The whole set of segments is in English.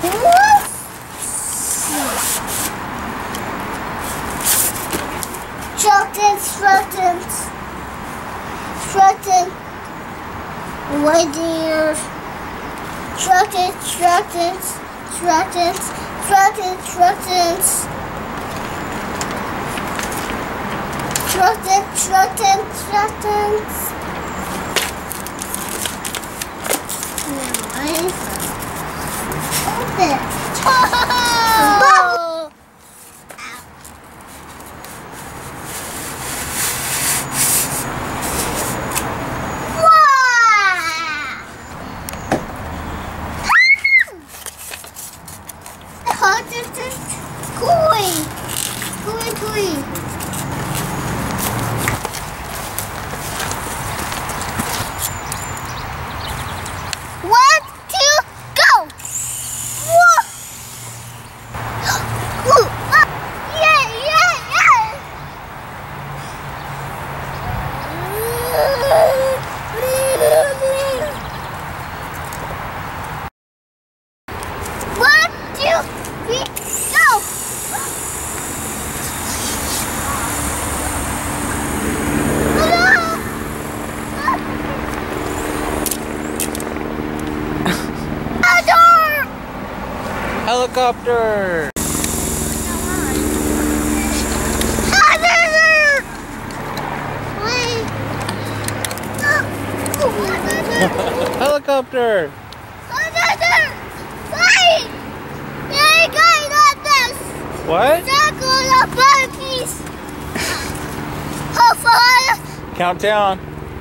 Reindeer. Truckins. Open. Koi. One, two, go! Whoa! Yeah! One, two, three, go! Helicopter! Helicopter! What? Countdown.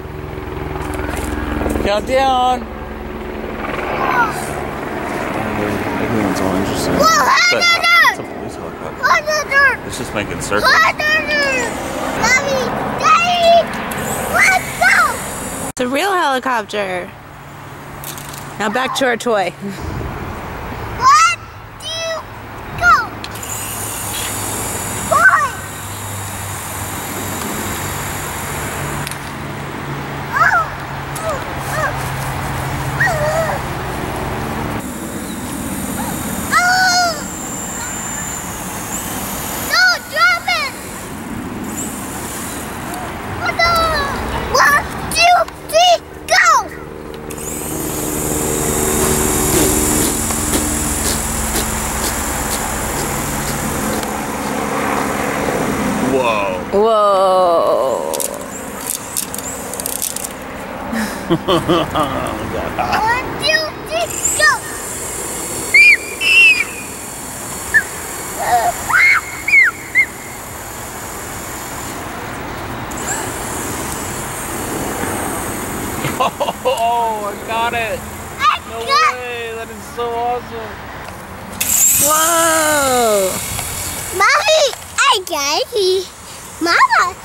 Countdown. Everyone's all interested. Whoa, It's a police helicopter. It's just making circles. Mommy, Daddy, let's go! It's a real helicopter. Now back to our toy. 1, 2, go! Boy! Whoa. One, two, three, go! Oh, I got it! No got way! That is so awesome! Whoa. Mommy, I got it. Mama,